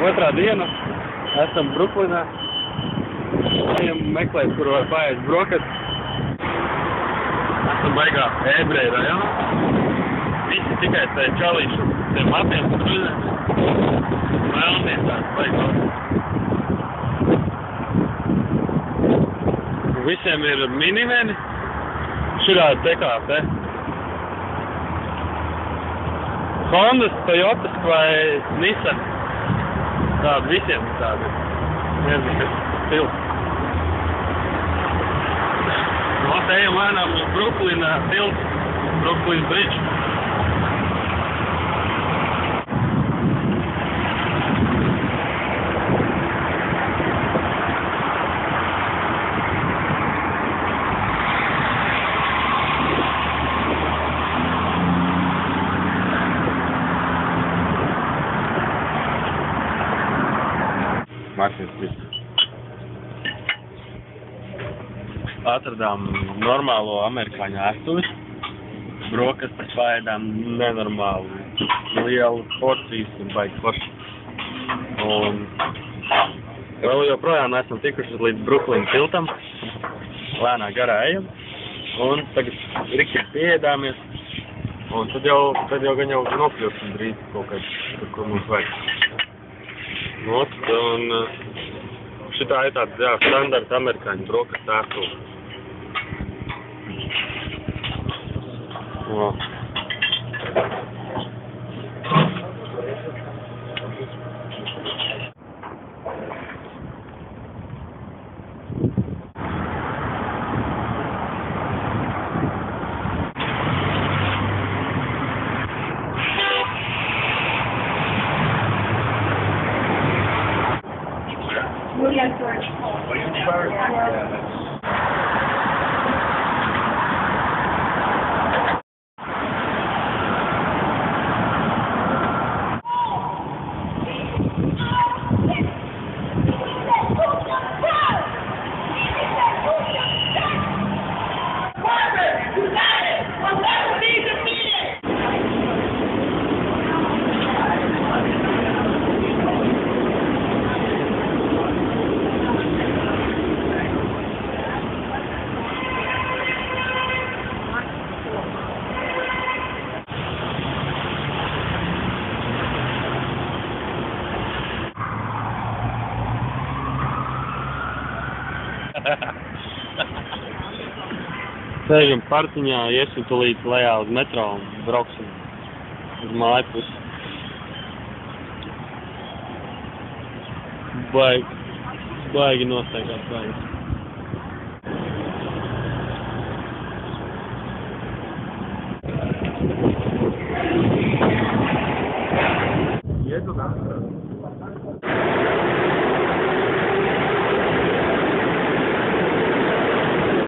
otrā diena. Esam Bruklinā. Ejam meklēt, kur var paēst brokastis. Esam baigā ebreju rajonā. Visi tikai tai čalīšu, tiem matiem, kruļiem. Vēlamies tāds baigās. Visiem ir miniveni. Šurā TKP. Hondas, Toyotas vai Nissan. Tādi visiem tādi. Nezinu, kas stils. Mēs ejam lēnām uz Bruklina tiltu, Brooklyn Bridge. Mašīnas viss. Atradām normālo amerikāņu ēstuvi. Brokastis paēdām nenormāli lielu porcijas un baigi forši. Un vēl joprojām esam tikuši līdz Bruklina tiltam. Lēnā garā ejam. Un tagad riktīgi pieēdāmies. Un tad jau gan jau nokļūsim drīz kaut kāds, kur mums vajag. Un šitā ir tāds, jā, standarta amerikāņu brokastu ēstuve. Wow. Sēžam parciņā, iesim tulīt lejā uz metro un brauksim uz māju pusi. Baigi nosteigās, baigi. Ietu nāc.